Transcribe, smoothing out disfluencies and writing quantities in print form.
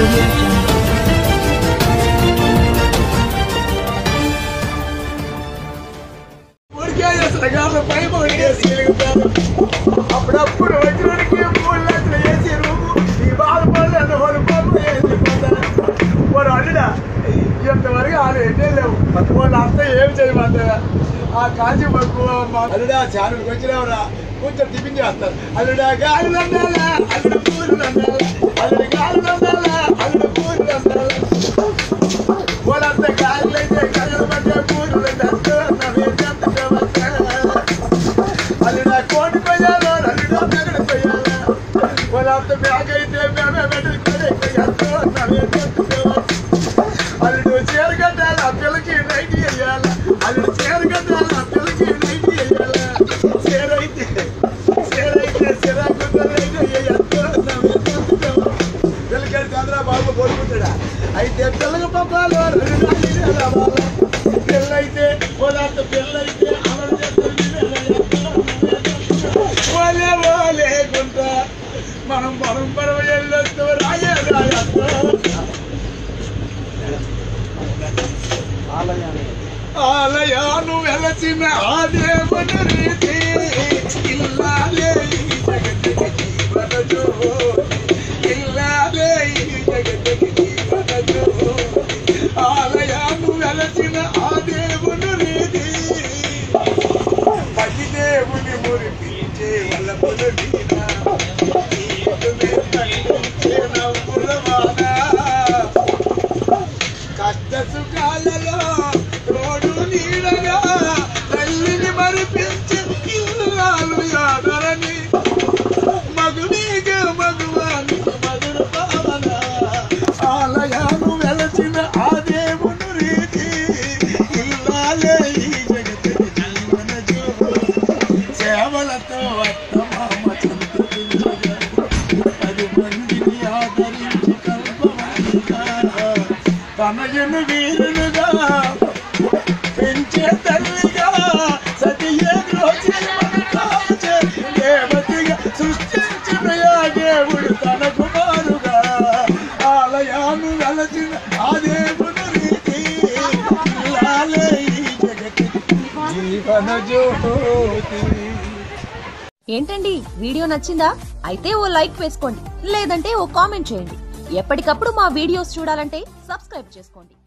అప్పుడప్పుడు వచ్చినకి 3 లక్షలు వేసి రూము ఈ బాధపడలేదు వాడు అల్లుడా ఇంతవరకు వాళ్ళు ఎన్నే లేవు వాళ్ళు అంతా ఏమి చేయమంటారా ఆ కాంచి అల్లుడా ఛానల్కి వచ్చినావురా కొంచెం టిఫిన్ చేస్తారు అల్లుడా గాలి అందాలా అల్లుడు పూలు అందాలా అల్లుడు గాలి అందాలా అల్లుడు పూలు అందాలా వాళ్ళంతా గాలి అయితే గగల మధ్య పూలు అల్లుడా కోటి పోయాలో అల్లుడా మెగడ పోయాలా వాళ్ళంతా బ్యాగ్ అయితే మేమే పెట్టుకొని అల్లుడు చీర కట్టాలి ఆ పిల్లకి నైట్ వేయాలా అల్లుడు చీర కట్టాలి ఆ పిల్లకి నైట్ వేయాలా చీర అయితే పిల్లకాడి చంద్రబాబు కోరుకుంటాడా అయితే పిల్లకి పప్పాలు పిల్లైతే పోలాంత పిల్లైతే ఓలే ఓలేకుంటా మనం పరంపర వెళ్ళొస్తూ రాయే ఆలయాను వెలసిన ఆ దేవుని రీతి ఇల్లాలే ఈ జగతికి జీవన జ్యోతి ఇల్లాలే ఈ జగతికి జీవన జ్యోతి ఆలయాను వెలసిన ఆ దేవుని రీతి పది దేవుని మురిపించే వల్లపుల మీద కష్ట సుఖాలలో తోడు నీడగా తల్లిని మరిపించి ఇల్లాలు యాదరని మగునీగా మగువాని మధుర పావన ఆలయాను వెలసిన ఆ దేవుని రీతి ఇల్లాలే ఈ జగతిని జీవన జ్యోతి సేవలతో అత్తమామ చంద్రుగా 10 మందిని ఆదరించి కల్పవంతిగా తనయును వీరులుగా పెంచే తల్లిగా సతియే దేవతిగా సృష్టించిన దేవుడు తన కుమారుగా ఆలయాను వెలసిన ఆ దేవుని రీతి ఇల్లాలే ఈ జగతి జీవన జ్యోతి. ఏంటండి వీడియో నచ్చిందా? అయితే ఓ లైక్ వేసుకోండి, లేదంటే ఓ కామెంట్ చేయండి. ఎప్పటికప్పుడు మా వీడియోస్ చూడాలంటే సబ్స్క్రైబ్ చేసుకోండి.